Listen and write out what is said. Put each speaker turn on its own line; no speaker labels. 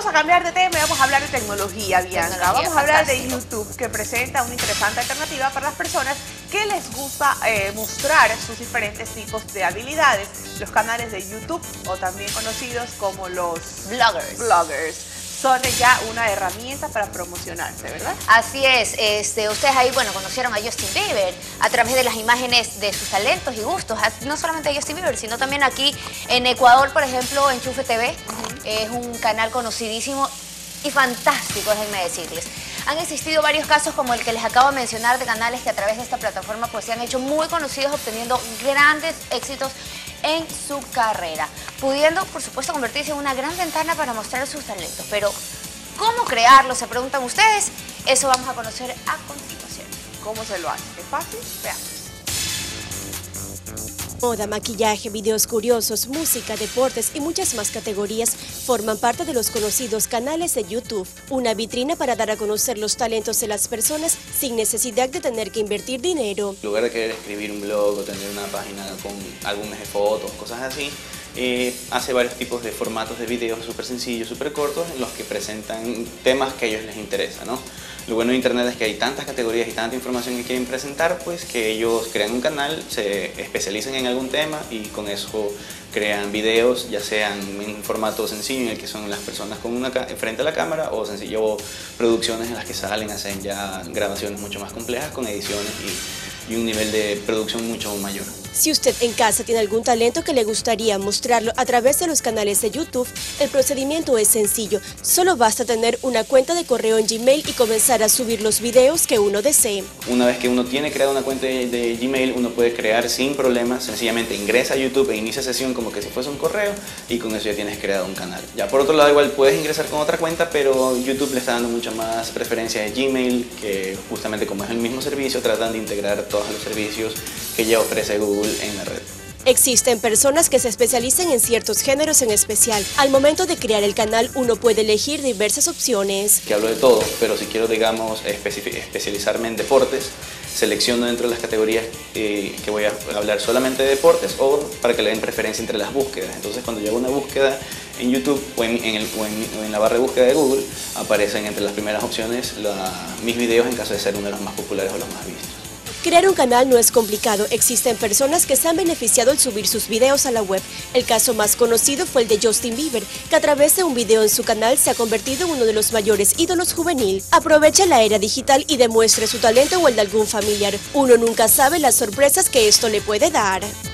Vamos a cambiar de tema y vamos a hablar de tecnología, Bianca. Vamos a hablar de YouTube, que presenta una interesante alternativa para las personas que les gusta mostrar sus diferentes tipos de habilidades. Los canales de YouTube, o también conocidos como los bloggers, son ya una herramienta para promocionarse, ¿verdad?
Así es. Ustedes ahí, bueno, conocieron a Justin Bieber a través de las imágenes de sus talentos y gustos. No solamente a Justin Bieber, sino también aquí en Ecuador, por ejemplo, Enchufe TV. Es un canal conocidísimo y fantástico, déjenme decirles. Han existido varios casos como el que les acabo de mencionar, de canales que a través de esta plataforma pues se han hecho muy conocidos, obteniendo grandes éxitos en su carrera, pudiendo por supuesto convertirse en una gran ventana para mostrar sus talentos. Pero ¿cómo crearlo? Se preguntan ustedes. Eso vamos a conocer a continuación.
¿Cómo se lo hace? ¿Es fácil? Veamos.
Moda, maquillaje, videos curiosos, música, deportes y muchas más categorías forman parte de los conocidos canales de YouTube, una vitrina para dar a conocer los talentos de las personas sin necesidad de tener que invertir dinero.
En lugar de querer escribir un blog o tener una página con álbumes de fotos, cosas así, hace varios tipos de formatos de videos súper sencillos, súper cortos, en los que presentan temas que a ellos les interesan, ¿no? Lo bueno de Internet es que hay tantas categorías y tanta información que quieren presentar, pues que ellos crean un canal, se especializan en algún tema y con eso crean videos, ya sean en un formato sencillo en el que son las personas frente a la cámara, o sencillo producciones en las que salen, hacen ya grabaciones mucho más complejas con ediciones y un nivel de producción mucho mayor.
Si usted en casa tiene algún talento que le gustaría mostrarlo a través de los canales de YouTube, el procedimiento es sencillo. Solo basta tener una cuenta de correo en Gmail y comenzar a subir los videos que uno desee.
Una vez que uno tiene creada una cuenta de Gmail, uno puede crear sin problemas, sencillamente ingresa a YouTube e inicia sesión como que si fuese un correo, y con eso ya tienes creado un canal. Ya por otro lado, igual puedes ingresar con otra cuenta, pero YouTube le está dando mucha más preferencia a Gmail, que justamente como es el mismo servicio, tratan de integrar todos los servicios que ya ofrece Google en la red.
Existen personas que se especializan en ciertos géneros en especial. Al momento de crear el canal, uno puede elegir diversas opciones.
Que hablo de todo, pero si quiero, digamos, especializarme en deportes, selecciono dentro de las categorías que voy a hablar solamente de deportes, o para que le den preferencia entre las búsquedas. Entonces, cuando yo hago una búsqueda en YouTube o en la barra de búsqueda de Google, aparecen entre las primeras opciones mis videos en caso de ser uno de los más populares o los más vistos.
Crear un canal no es complicado. Existen personas que se han beneficiado al subir sus videos a la web. El caso más conocido fue el de Justin Bieber, que a través de un video en su canal se ha convertido en uno de los mayores ídolos juvenil. Aprovecha la era digital y demuestre su talento o el de algún familiar. Uno nunca sabe las sorpresas que esto le puede dar.